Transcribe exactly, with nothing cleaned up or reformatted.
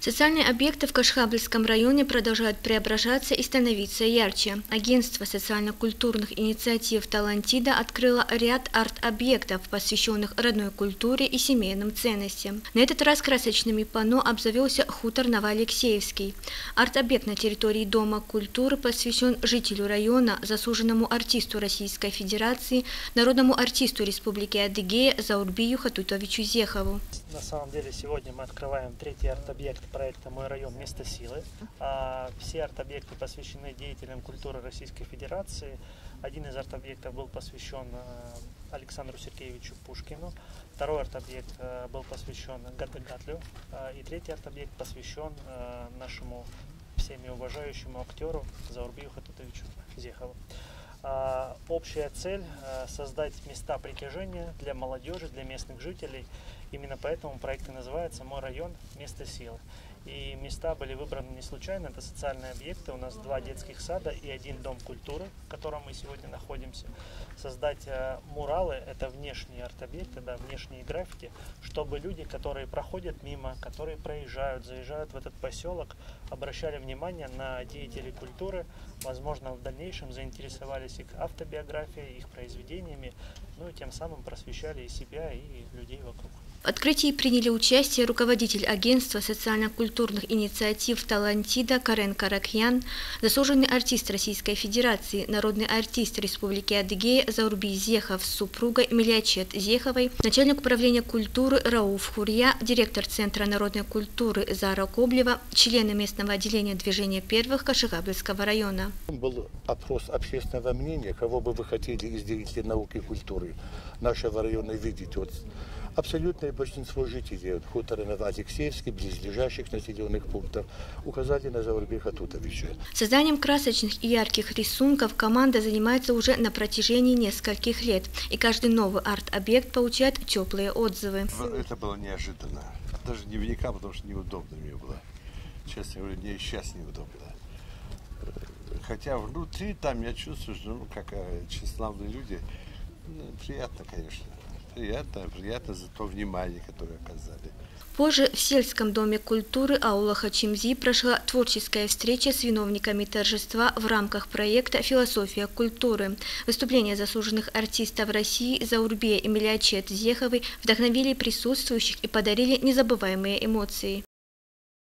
Социальные объекты в Кашхабльском районе продолжают преображаться и становиться ярче. Агентство социально-культурных инициатив «Талантида» открыло ряд арт-объектов, посвященных родной культуре и семейным ценностям. На этот раз красочными панно обзавелся хутор Новоалексеевский. Арт-объект на территории Дома культуры посвящен жителю района, заслуженному артисту Российской Федерации, народному артисту Республики Адыгея Заурбию Хатутовичу Зехову. На самом деле сегодня мы открываем третий арт-объект проекта «Мой район. Место силы». Все арт-объекты посвящены деятелям культуры Российской Федерации. Один из арт-объектов был посвящен Александру Сергеевичу Пушкину, второй арт-объект был посвящен Гадагатлю, и третий арт-объект посвящен нашему всеми уважающему актеру Заурбию Хатутовичу Зехову. Общая цель – создать места притяжения для молодежи, для местных жителей. Именно поэтому проект и называется «Мой район. Место силы». И места были выбраны не случайно, это социальные объекты. У нас два детских сада и один дом культуры, в котором мы сегодня находимся. Создать муралы – это внешние арт-объекты, да, внешние граффити, чтобы люди, которые проходят мимо, которые проезжают, заезжают в этот поселок, обращали внимание на деятелей культуры, возможно, в дальнейшем заинтересовались их автобиографией, их произведениями, ну и тем самым просвещали и себя, и людей вокруг. В открытии приняли участие руководитель агентства социально-культурных инициатив «Талантида» Карен Каракьян, заслуженный артист Российской Федерации, народный артист Республики Адыгея Заурбий Зехов с супругой Милячет Зеховой, начальник управления культуры Рауф Хурья, директор Центра народной культуры Зара Коблева, члены местного отделения движения первых Кашхабльского района. Был опрос общественного мнения, кого бы вы хотели из деятелей науки и культуры нашего района видеть. Вот абсолютное большинство жителей от хутора Новоалексеевский, близлежащих населенных пунктов, указали на Заурбия Хатутовича. Созданием красочных и ярких рисунков команда занимается уже на протяжении нескольких лет, и каждый новый арт-объект получает теплые отзывы. Это было неожиданно. Даже дневника, потому что неудобно мне было. Честно говоря, мне и сейчас неудобно. Хотя внутри там я чувствую, что ну, как тщеславные люди, ну, приятно, конечно. Приятно, приятно за то внимание, которое оказали. Позже в сельском доме культуры аула Хачимзи прошла творческая встреча с виновниками торжества в рамках проекта «Философия культуры». Выступления заслуженных артистов России Заурбия и Милячет Зеховой вдохновили присутствующих и подарили незабываемые эмоции.